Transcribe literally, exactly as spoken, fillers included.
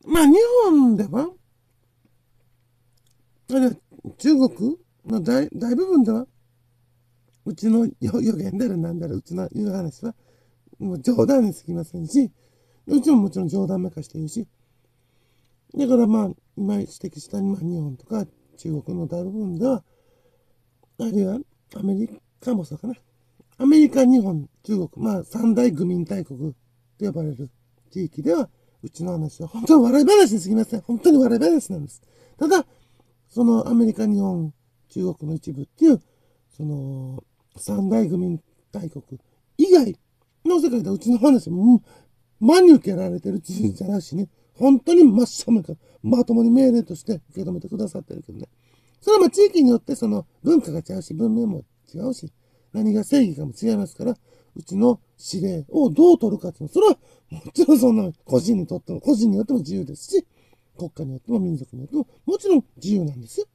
まあ、日本では、あるいは中国の大大部分では、うちの予言だらなんだら、うちの言う話は、もう冗談にすぎませんし、うちももちろん冗談めかして言うし、だからまあ、今指摘した、まあ、日本とか中国の大部分では、あるいはアメリカもそうかな。アメリカ、日本、中国、まあ三大愚民大国と呼ばれる地域では、うちの話は本当に笑い話にすぎません。本当に笑い話なんです。ただ、そのアメリカ、日本、中国の一部っていう、その三大愚民大国以外の世界ではうちの話も真に受けられてる事実じゃないしね、本当に真正面からまともに命令として受け止めてくださってるけどね。それはまあ地域によってその文化が違うし、文明も違うし、何が正義かも違いますから、うちの指令をどう取るかっていうのは、それはもちろんそんな個人にとっても、個人によっても自由ですし、国家によっても民族によってももちろん自由なんですよ。